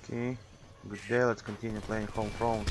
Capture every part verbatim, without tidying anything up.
Okay, good day, let's continue playing Homefront.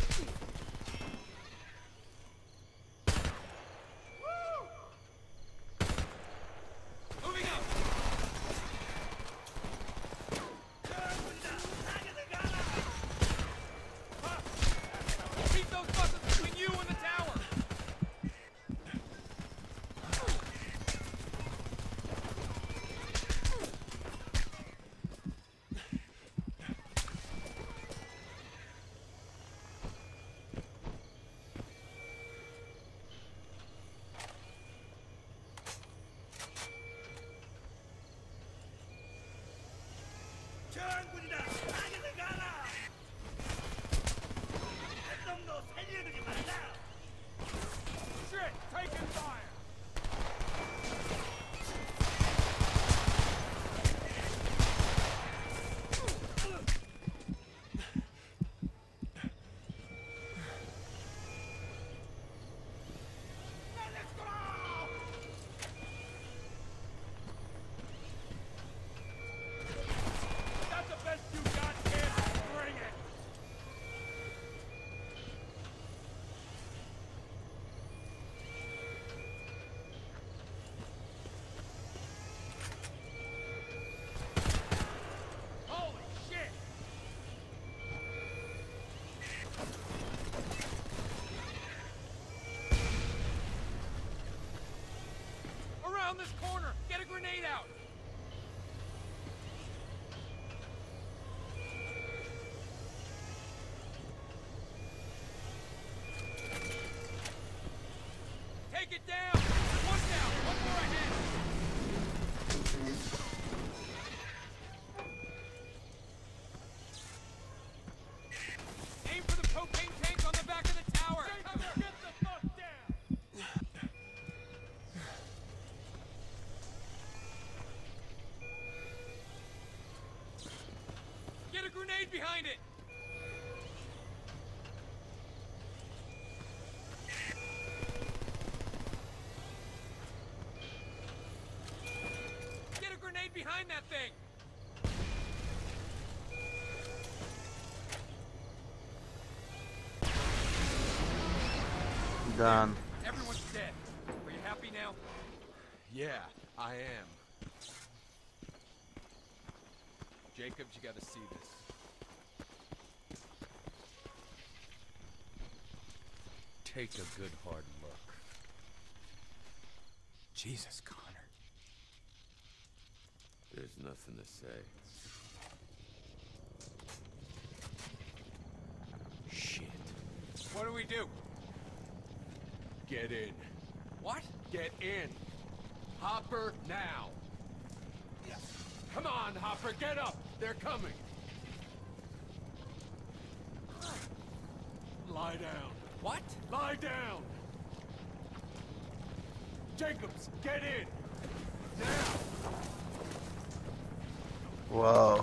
Around this corner! Get a grenade out! Take it down! One down! One more ahead! Aim for the propane tank on the back of the tower! Get the fuck down! Get a grenade behind it! Get a grenade behind that thing! Done. Everyone's dead. Are you happy now? Yeah, I am. Jacobs, you gotta see this. Take a good hard look. Jesus, Connor. There's nothing to say. Shit. What do we do? Get in. What? Get in. Hopper, now. Come on, Hopper, get up. They're coming. Lie down. What? Lie down. Jacobs, get in. Now. Wow.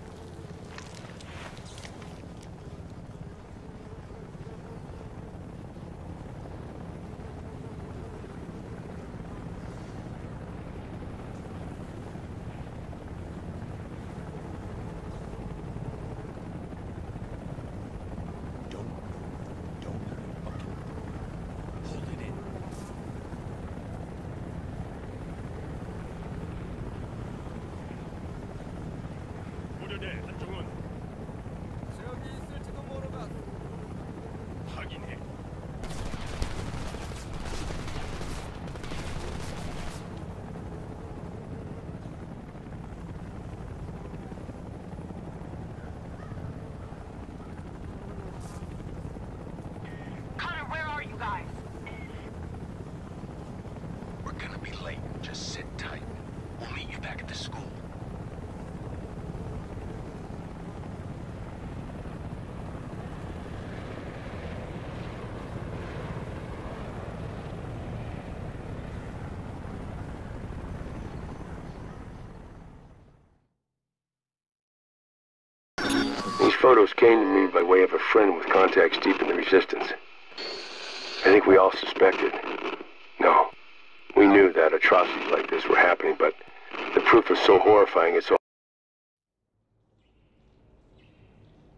These photos came to me by way of a friend with contacts deep in the Resistance. I think we all suspected. No. We knew that atrocities like this were happening, but the proof was so horrifying it's all...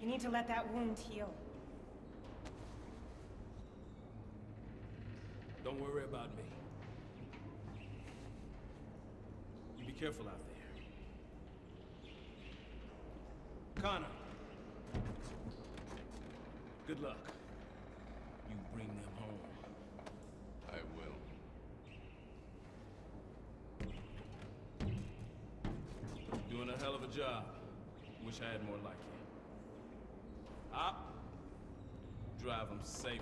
You need to let that wound heal. Don't worry about me. You be careful out there. Connor. Good luck. You bring them home. I will. Doing a hell of a job. Wish I had more like you. Up. Drive them safely.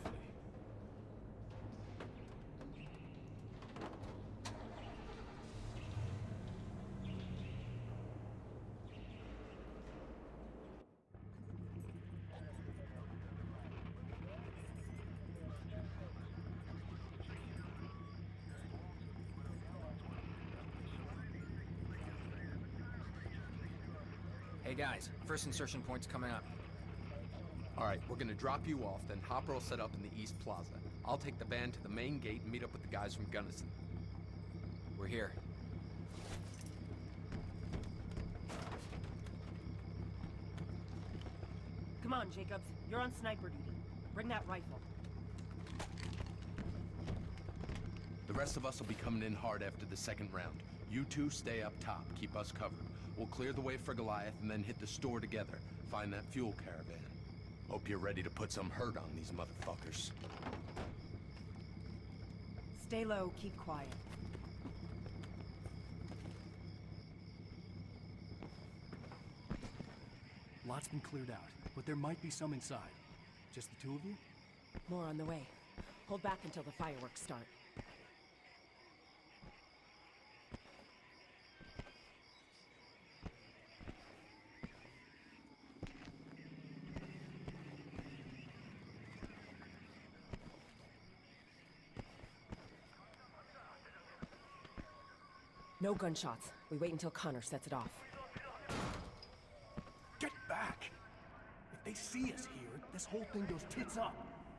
Hey guys, first insertion point's coming up. Alright, we're gonna drop you off, then Hopper will set up in the East Plaza. I'll take the van to the main gate and meet up with the guys from Gunnison. We're here. Come on, Jacobs. You're on sniper duty. Bring that rifle. The rest of us will be coming in hard after the second round. You two stay up top, keep us covered. We'll clear the way for Goliath and then hit the store together. Find that fuel caravan. Hope you're ready to put some hurt on these motherfuckers. Stay low, keep quiet. Lot's been cleared out, but there might be some inside. Just the two of you? More on the way. Hold back until the fireworks start. No gunshots. We wait until Connor sets it off. Get back! If they see us here, this whole thing goes tits up.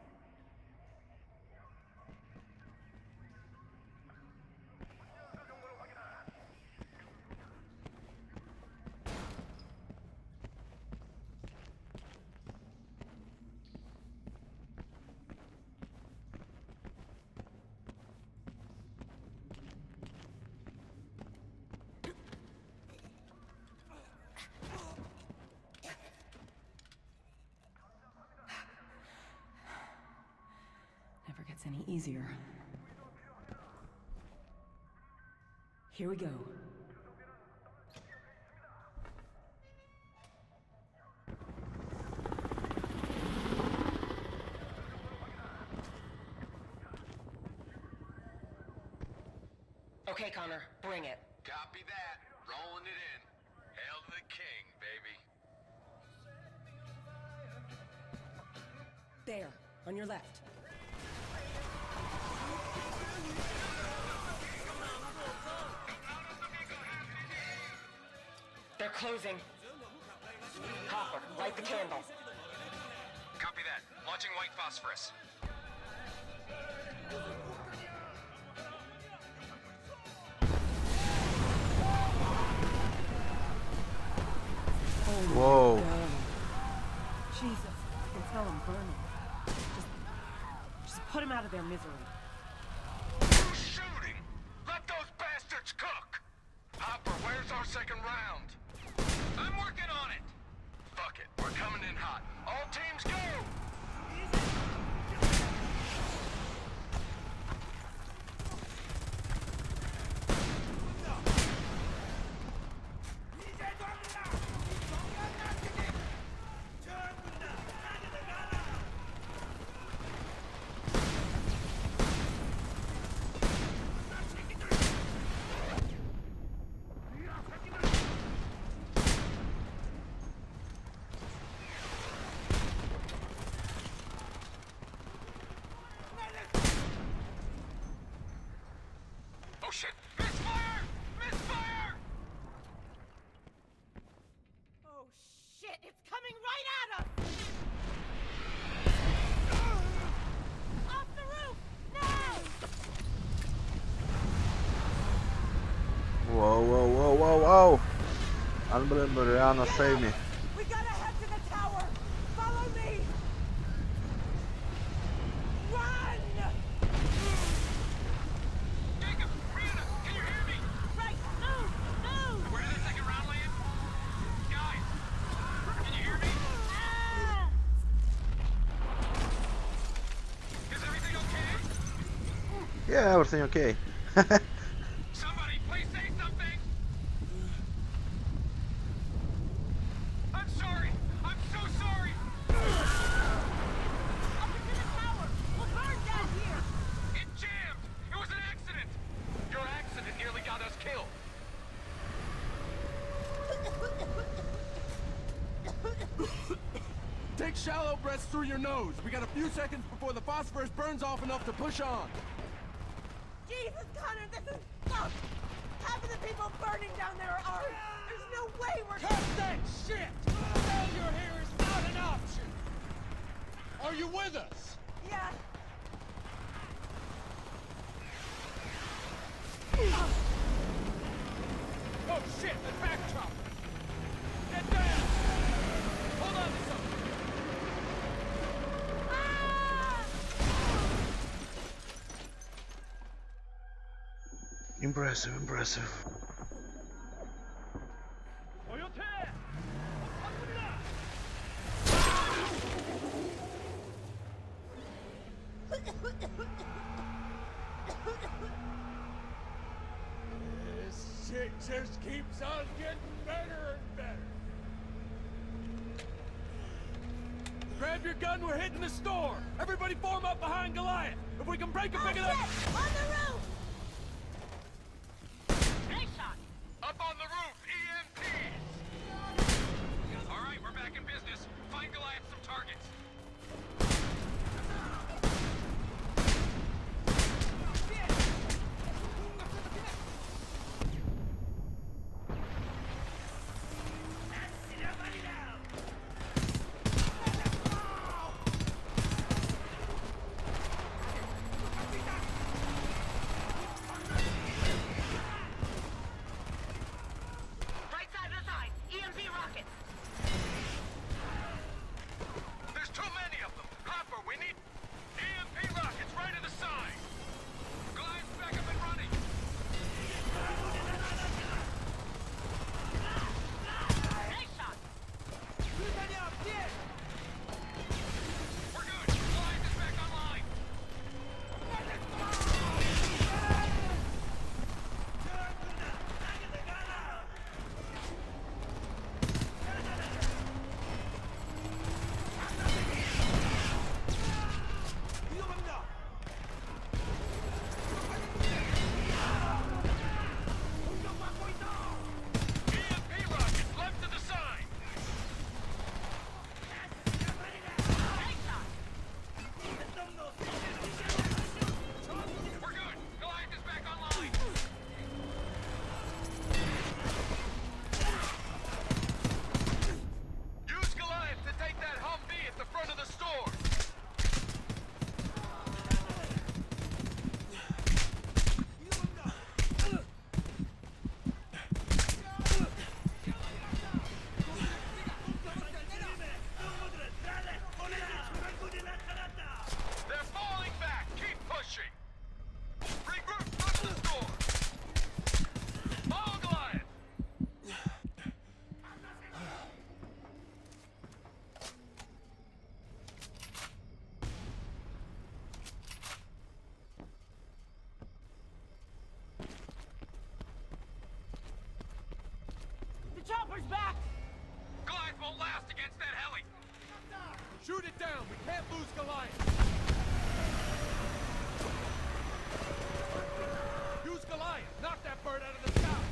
Never gets any easier. Here we go. Okay, Connor, bring it. Copy that. Rolling it in. Hail to the king, baby. There, on your left. They're closing. Hopper, light the candle. Copy that. Launching white phosphorus. Oh Whoa. my God. Jesus, I can tell them burning. Just, just put them out of their misery. Who's shooting? Let those bastards cook! Hopper, where's our second round? I'm working on it! Fuck it, we're coming in hot. All teams go! Shit! Misfire! Misfire! Oh shit, it's coming right at us! Off the roof! Now! Whoa, whoa, whoa, whoa, whoa! Unbelievable, Rihanna, save me. We gotta head to the tower! Yeah, everything okay. Somebody, please say something! I'm sorry! I'm so sorry! Up into the tower! We'll burn down here! It jammed! It was an accident! Your accident nearly got us killed! Take shallow breaths through your nose. We got a few seconds before the phosphorus burns off enough to push on. Jesus, Connor, this is fucked! Half of the people burning down there are ours! There's no way we're— Cut that shit! Failure here is not an option! Are you with us? Yeah. Oh shit, the back chopper! Get down! Hold on to something! Impressive, impressive. This shit just keeps on getting better and better. Grab your gun, we're hitting the store! Everybody form up behind Goliath! If we can break him big enough— On the roof! Up on the roof, E M Ps! All right, we're back in business. Find Goliath some targets. Right side of the side! E M P rockets! There's too many of them. Hopper, we need E M P rockets right at the side. Goliath's back up and running. Nice shot! We're good. Goliath is back online. E M P rockets left to the side. We're good. Goliath is back online. Use Goliath to take that Humvee at the front of the store. They're falling back. Keep pushing. Regroup front of the store. Follow Goliath. The chopper's back! Goliath won't last against that heli. Shoot it down! We can't lose Goliath! Use Goliath! Knock that bird out of the sky!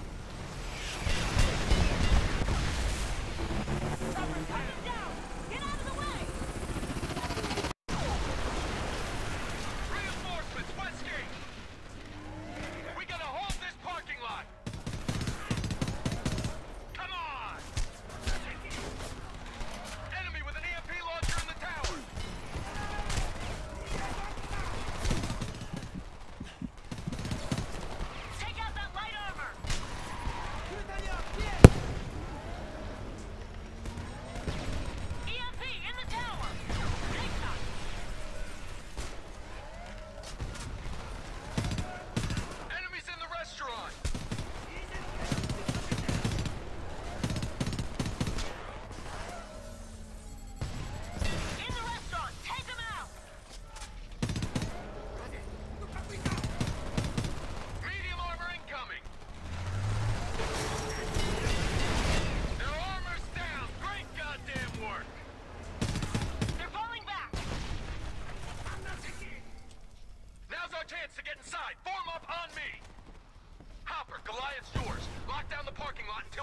Chopper's coming down! Get out of the way! Reinforcements, Westgate. We gotta hold this parking lot. Come on! Enemy with an E M P launcher in the tower. Take out that light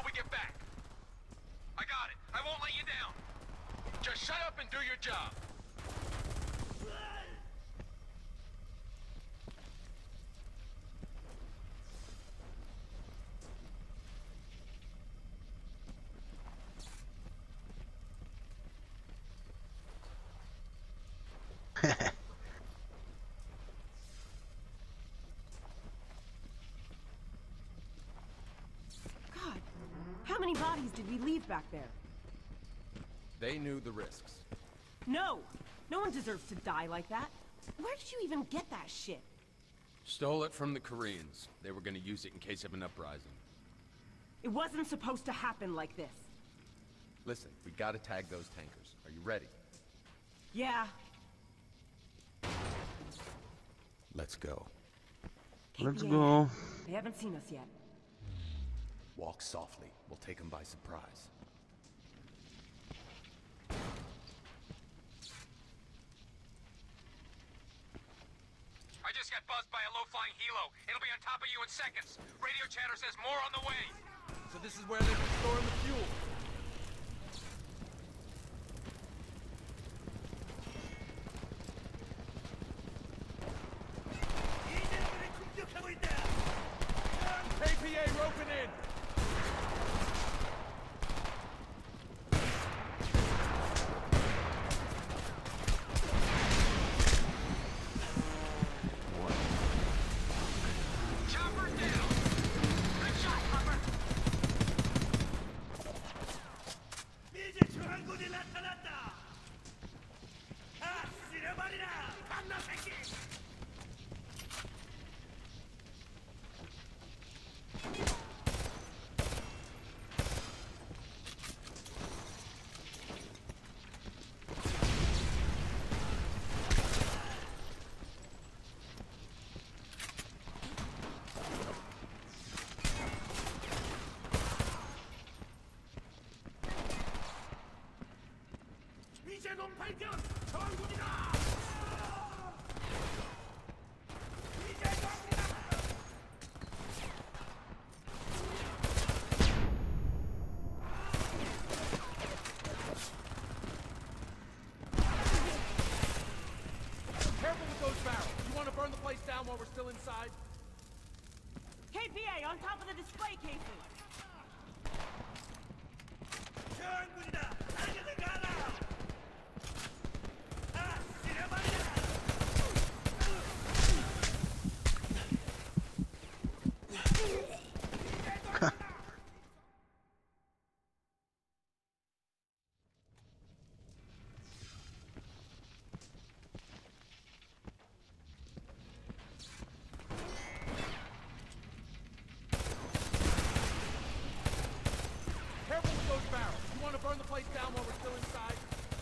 we get back. I got it. I won't let you down. Just shut up and do your job. God, how many bodies did we leave back there? They knew the risks. No! No one deserves to die like that. Where did you even get that shit? Stole it from the Koreans. They were gonna use it in case of an uprising. It wasn't supposed to happen like this. Listen, we gotta tag those tankers. Are you ready? Yeah. Let's go. Let's Yeah. go. They haven't seen us yet. Walk softly. We'll take them by surprise. I just got buzzed by a low-flying helo. It'll be on top of you in seconds. Radio chatter says more on the way. So this is where they've been storing the fuel. K P A roping in. Chopper's down. Good shot, Hopper. 이제 놈 발견! 저항군이다! 이제 놈이다! Careful with those barrels. You want to burn the place down while we're still inside? K P A on top of the display cases! 저항군이다! 알겠는 가라! 아! 지려버리라! Careful with those barrels. You want to burn the place down while we're still inside?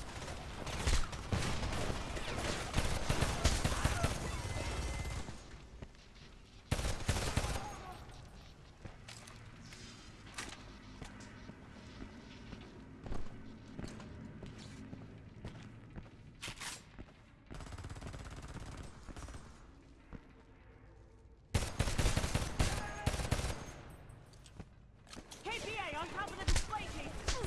K P A on top of the display cases!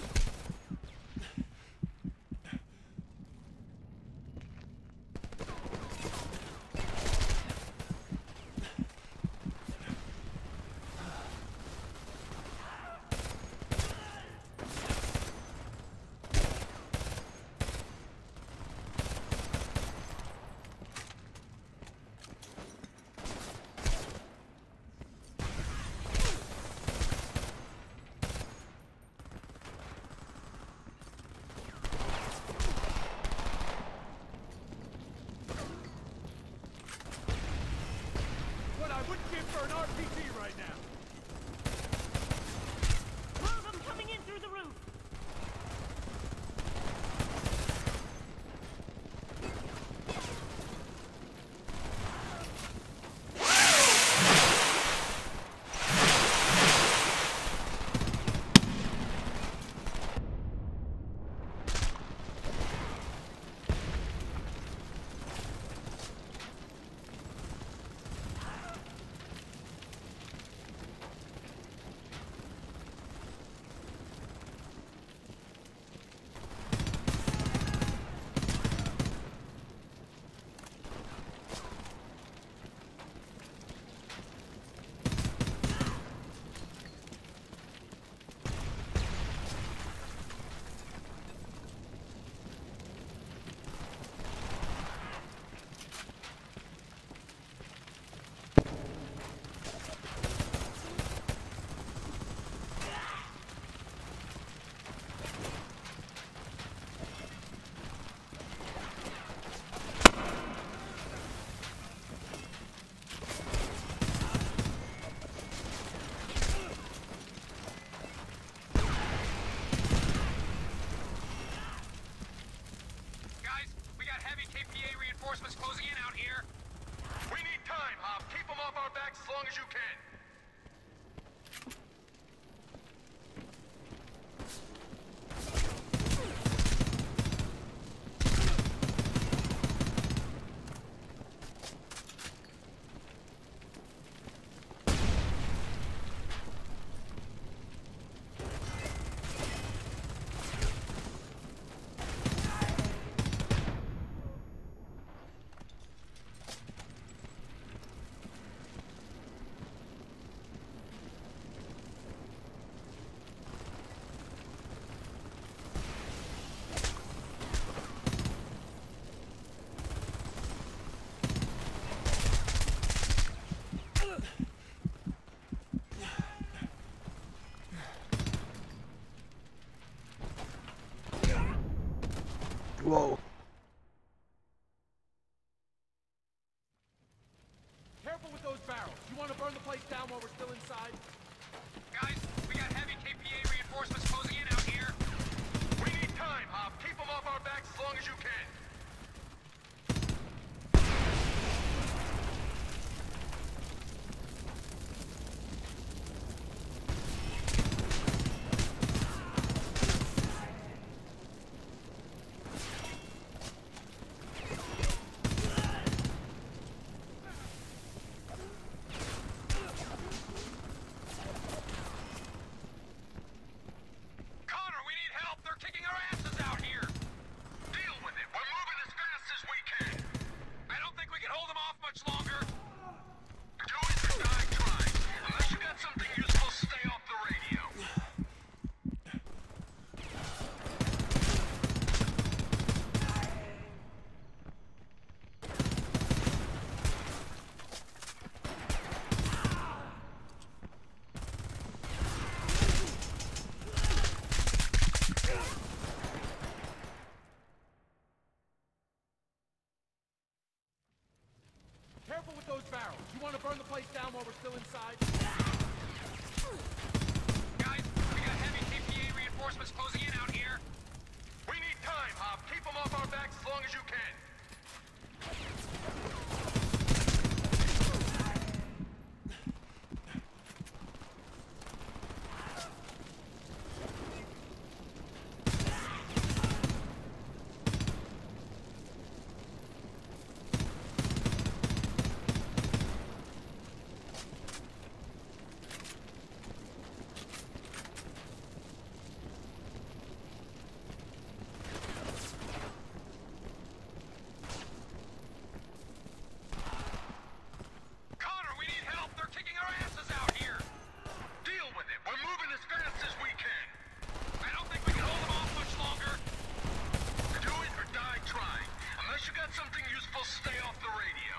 Whoa. Careful with those barrels. You want to burn the place down while we're still inside? Guys, we got heavy K P A reinforcements closing in out here. We need time, Hop. Keep them off our backs as long as you can. Connor, we need help. They're kicking our asses out here. Deal with it. We're moving as fast as we can. I don't think we can hold them off much longer. Do it or die trying. Unless you got something useful, stay off the radio. Careful with those barrels. You want to burn the place down while we're still inside? Guys, we got heavy K P A reinforcements closing in out here. We need time, Hop. Keep them off our backs as long as you can. Connor, we need help. They're kicking our asses out here. Deal with it. We're moving as fast as we can. I don't think we can hold them off much longer. Do it or die trying. Unless you got something useful, stay off the radio.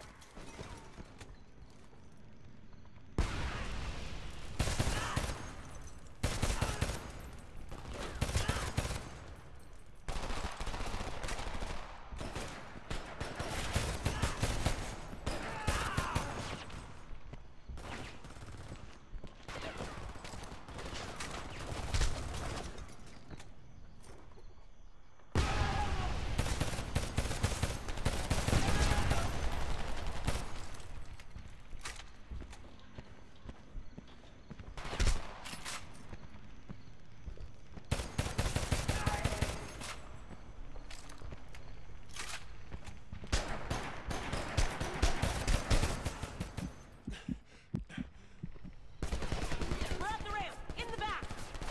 We're at the ramp, in the back.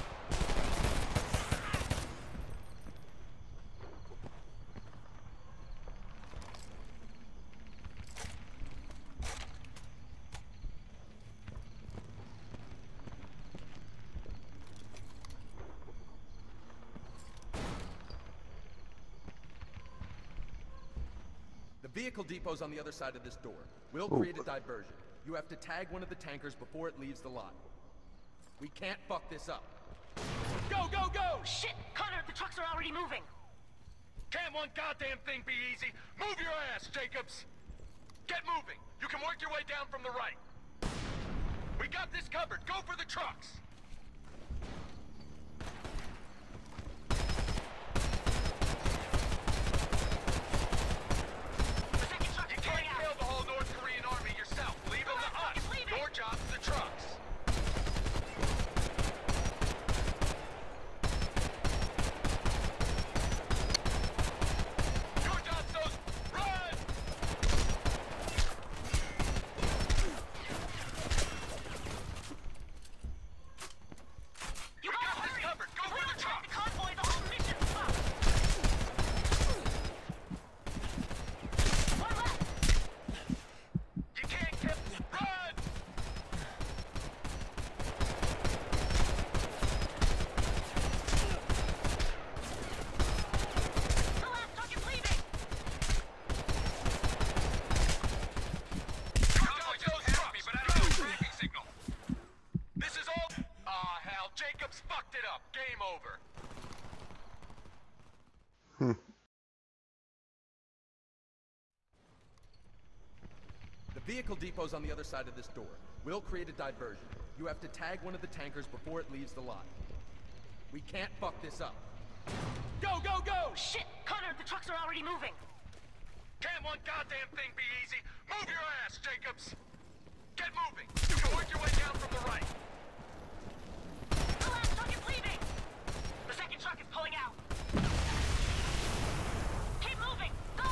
The vehicle depot's on the other side of this door. We'll create a diversion. You have to tag one of the tankers before it leaves the lot. We can't fuck this up. Go, go, go! Shit! Connor, the trucks are already moving. Can't one goddamn thing be easy? Move your ass, Jacobs! Get moving! You can work your way down from the right. We got this covered. Go for the trucks! The second truck You is can't going out. kill the whole North Korean army yourself. Leave them to us. It's leaving. Your job's the trucks. Your job's those... Run! You We gotta got this hurry. covered. Go If we for the don't track trucks. the convoy, the whole mission's fucked. One left. You can't kill... Run! The last truck is leaving. Convoy just passed me, but I don't have a tracking signal. This is all... Aw, hell. Jacobs fucked it up. Game over. vehicle depot's on the other side of this door. We'll create a diversion. You have to tag one of the tankers before it leaves the lot. We can't fuck this up. Go, go, go! Shit! Connor, the trucks are already moving! Can't one goddamn thing be easy? Move your ass, Jacobs! Get moving! You can work your way down from the right. The last truck is leaving! The second truck is pulling out! Keep moving! Go!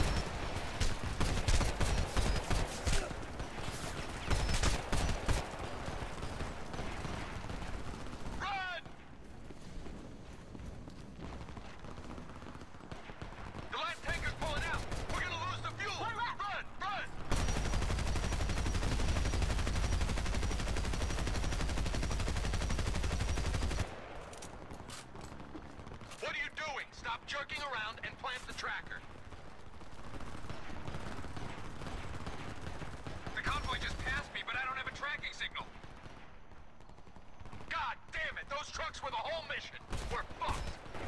Run! The last tanker's pulling out! We're gonna lose the fuel! One left. Run! Run! What are you doing? Stop jerking around and plant the tracker. The convoy just passed me, but I don't have a tracking signal. God damn it! Those trucks were the whole mission! We're fucked!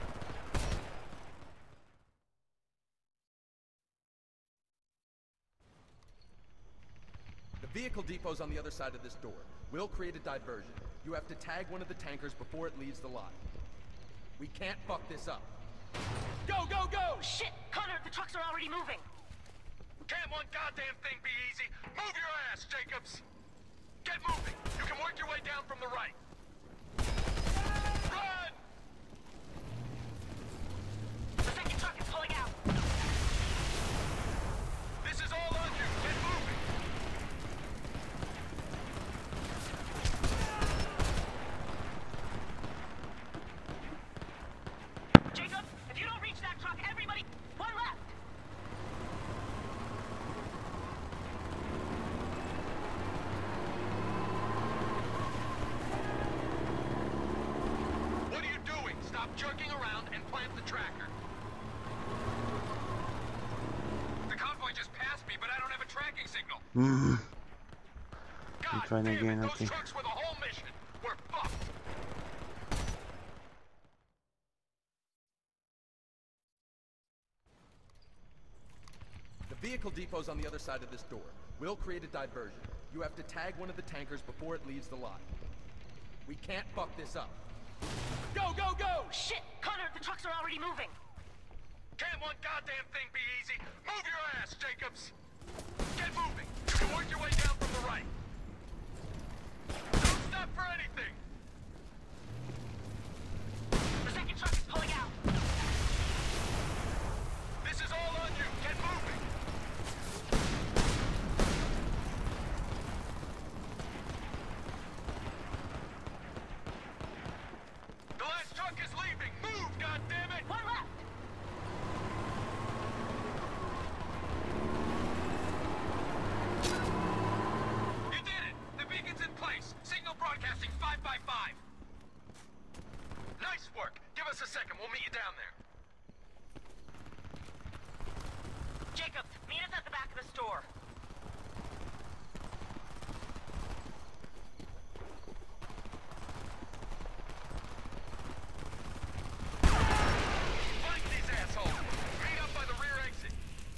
The vehicle depot's on the other side of this door. We'll create a diversion. You have to tag one of the tankers before it leaves the lot. We can't fuck this up. Go, go, go! Shit! Connor, the trucks are already moving! Can't one goddamn thing be easy? Move your ass, Jacobs! Get moving! You can work your way down from the right. Run! The second truck is pulling out! This is all on you! Get moving! Jacob, if you don't reach that truck, everybody... One left! What are you doing? Stop jerking around and plant the tracker. The convoy just passed me, but I don't have a tracking signal. Mm. God trying damn again, it! I Those think. trucks were the whole mission! We're fucked! The vehicle depot's on the other side of this door. We'll create a diversion. You have to tag one of the tankers before it leaves the lot. We can't fuck this up. Go, go, go! Shit! Connor, the trucks are already moving! Can't one goddamn thing be easy? Move your ass, Jacobs! Get moving! You can work your way down from the right. Don't stop for anything! The second truck is pulling out! This is all on you! Get moving! The last truck is leaving! Move, goddammit! One left! You did it! The beacon's in place. Signal broadcasting five by five. Nice work! Give us a second, we'll meet you down there. Jacob, meet us at the back of the store. Flank these assholes! Meet up by the rear exit.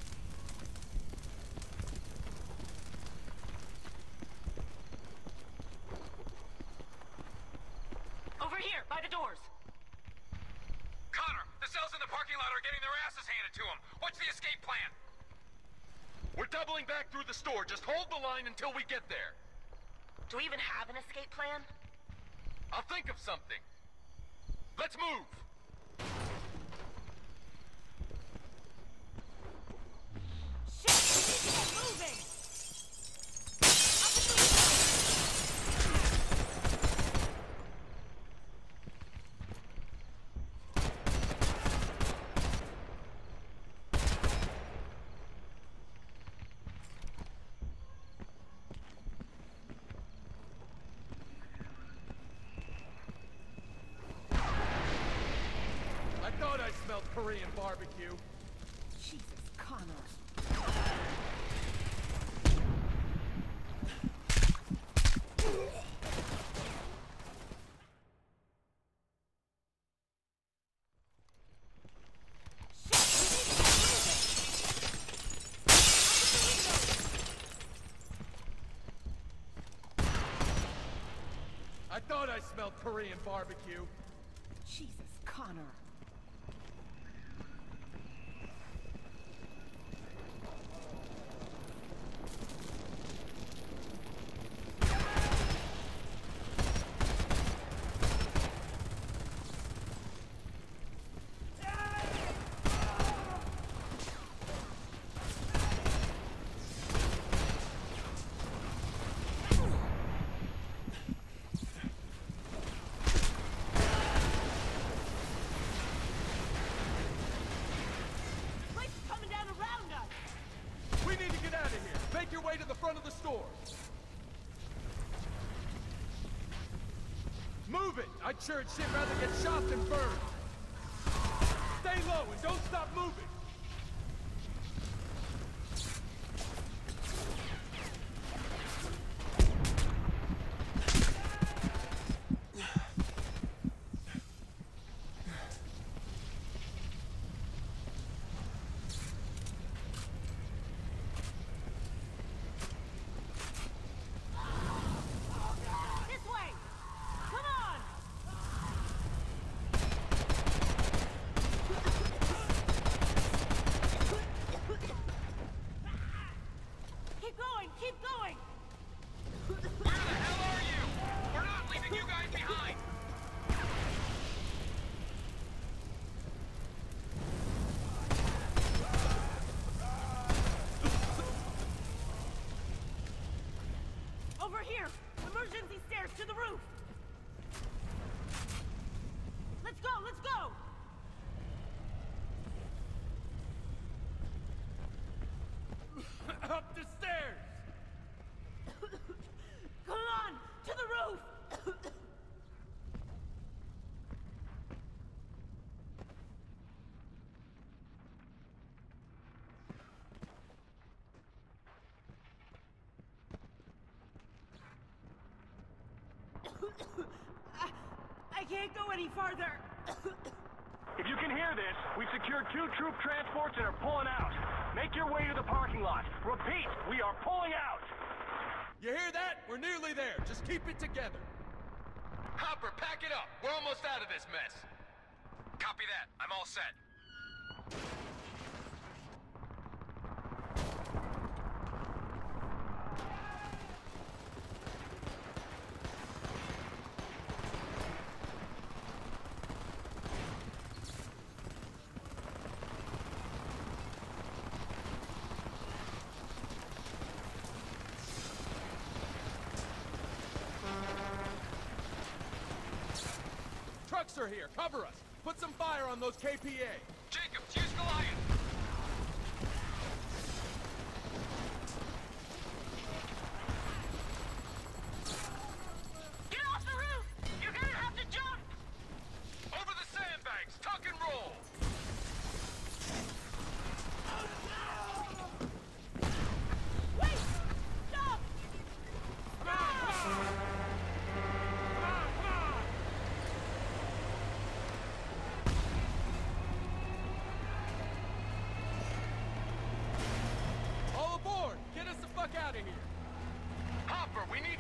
Over here, by the doors. Connor, the cells in the parking lot are getting their asses handed to them. What's the escape plan? We're doubling back through the store. Just hold the line until we get there. Do we even have an escape plan? I'll think of something. Let's move! Shit! We need to get moving! I thought I smelled Korean barbecue. Jesus, Connor. I smelled Korean barbecue. Jesus, Connor. Make your way to the front of the store. Move it! I'd sure as shit rather get shot than burned. Stay low and don't stop moving. Over here! Emergency stairs to the roof! Let's go, let's go! Up the stairs! Come on! To the roof! I, I can't go any farther. If you can hear this, we've secured two troop transports and are pulling out. Make your way to the parking lot. Repeat, we are pulling out! You hear that? We're nearly there. Just keep it together. Hopper, pack it up. We're almost out of this mess. Copy that. I'm all set. Trucks are here. Cover us. Put some fire on those K P A. Jacobs, use Goliath. Get off the roof! You're gonna have to jump! Over the sandbags, tuck and roll! Wait! Stop! All aboard! Get us the fuck out of here! Hopper, we need...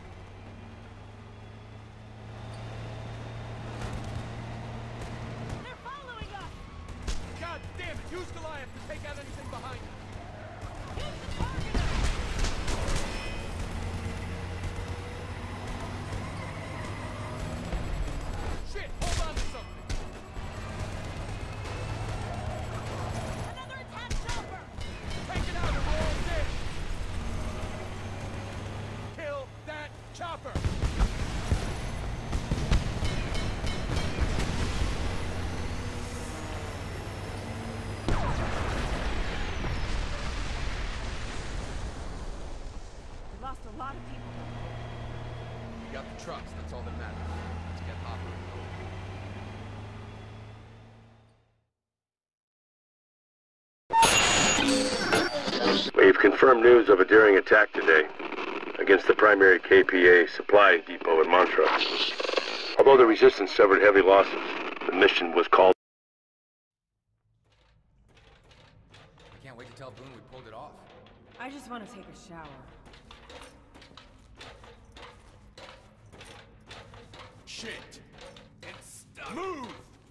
They're following us! God damn it! Use Goliath to take out anything behind you! Use the targeter! Shit! Hold on to something! Another attack chopper! Take it out and we're all dead! Kill that chopper! We lost a lot of people. You got the trucks, that's all that matters. Let's get Hopper and go. We've confirmed news of a daring attack today against the primary K P A supply depot in Montreux. Although the resistance suffered heavy losses, the mission was called. I can't wait to tell Boone we pulled it off. I just want to take a shower. shit! It's stuck! Move!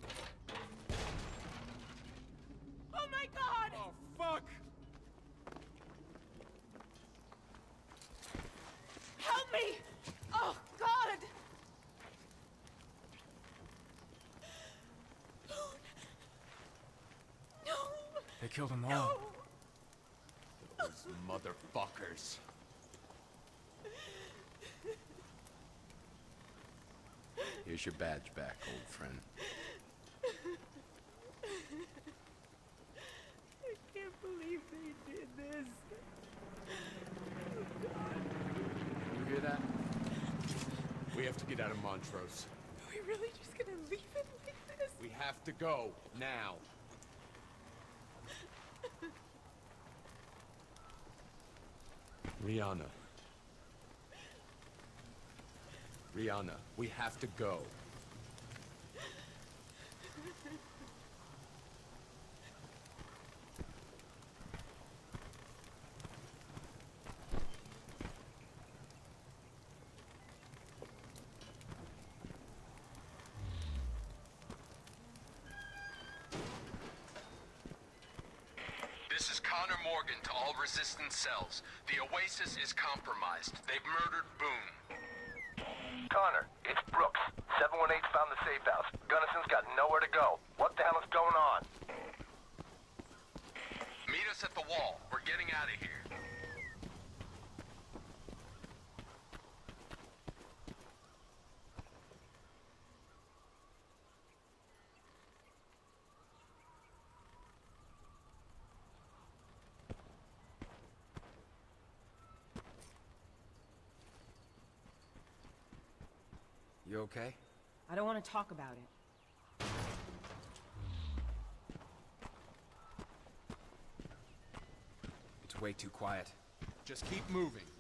Oh my god! Oh, fuck! Help me! Oh, God! No! They killed them all. No! Those motherfuckers. Here's your badge back, old friend. I can't believe they did this. Oh, God. You hear that? We have to get out of Montrose. Are we really just gonna leave it like this? We have to go, now. Rihanna. Rihanna, we have to go. This is Connor Morgan to all resistance cells. The Oasis is compromised. They've murdered Boone. Connor, it's Brooks. seven one eight found the safe house. Gunnison's got nowhere to go. What the hell is going on? Meet us at the wall. We're getting out of here. You okay? I don't want to talk about it. It's way too quiet. Just keep moving.